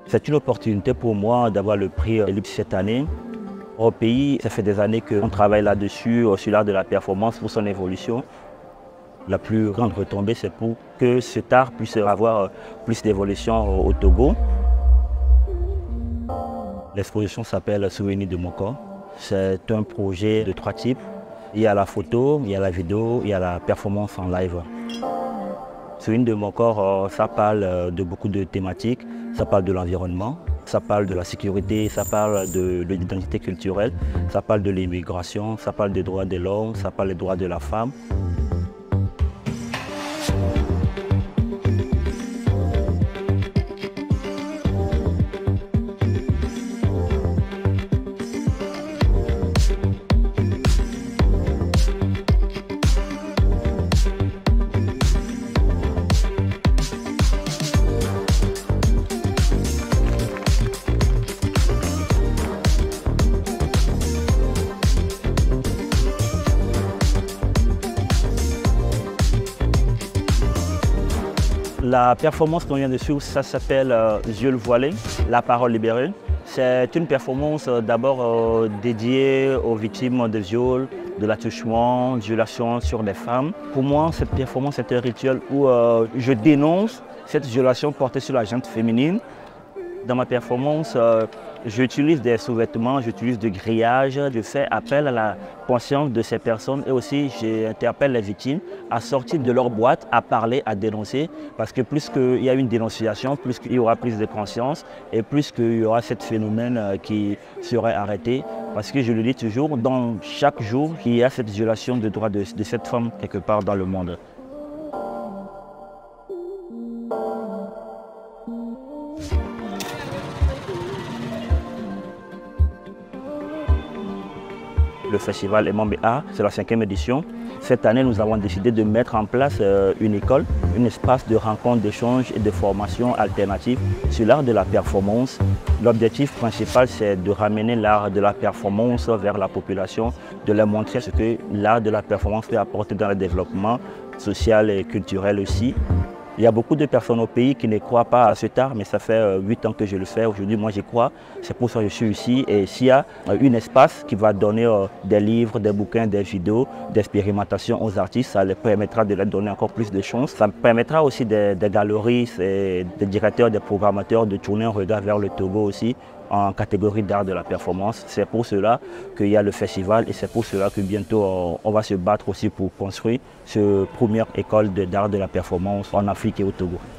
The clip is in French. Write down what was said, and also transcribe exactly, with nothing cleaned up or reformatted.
C'est une opportunité pour moi d'avoir le prix Ellipse cette année. Au pays, ça fait des années qu'on travaille là-dessus, sur l'art de la performance, pour son évolution. La plus grande retombée, c'est pour que cet art puisse avoir plus d'évolution au Togo. L'exposition s'appelle Souvenirs de mon corps. C'est un projet de trois types. Il y a la photo, il y a la vidéo, il y a la performance en live. Souvenirs de mon corps, ça parle de beaucoup de thématiques. Ça parle de l'environnement, ça parle de la sécurité, ça parle de l'identité culturelle, ça parle de l'immigration, ça parle des droits de l'homme, ça parle des droits de la femme. La performance qu'on vient de suivre, ça s'appelle euh, Yeux voilés, la parole libérée. C'est une performance euh, d'abord euh, dédiée aux victimes de viol, de l'attouchement, de violations sur des femmes. Pour moi, cette performance est un rituel où euh, je dénonce cette violation portée sur la gente féminine. Dans ma performance, euh, j'utilise des sous-vêtements, j'utilise du grillage, je fais appel à la conscience de ces personnes et aussi j'interpelle les victimes à sortir de leur boîte, à parler, à dénoncer, parce que plus qu'il y a une dénonciation, plus qu'il y aura plus de conscience et plus qu'il y aura ce phénomène qui serait arrêté. Parce que je le dis toujours, dans chaque jour, il y a cette violation de droits de, de cette femme quelque part dans le monde. Le festival Emambé Art, c'est la cinquième édition. Cette année, nous avons décidé de mettre en place euh, une école, un espace de rencontre, d'échange et de formation alternative sur l'art de la performance. L'objectif principal, c'est de ramener l'art de la performance vers la population, de leur montrer ce que l'art de la performance peut apporter dans le développement social et culturel aussi. Il y a beaucoup de personnes au pays qui ne croient pas à cet art, mais ça fait huit ans que je le fais. Aujourd'hui, moi, j'y crois. C'est pour ça que je suis ici. Et s'il y a un espace qui va donner des livres, des bouquins, des vidéos, d'expérimentation aux artistes, ça leur permettra de leur donner encore plus de chances. Ça permettra aussi des, des galeries, des directeurs, des programmateurs de tourner un regard vers le Togo aussi, en catégorie d'art de la performance. C'est pour cela qu'il y a le festival et c'est pour cela que bientôt on va se battre aussi pour construire cette première école d'art de la performance en Afrique et au Togo.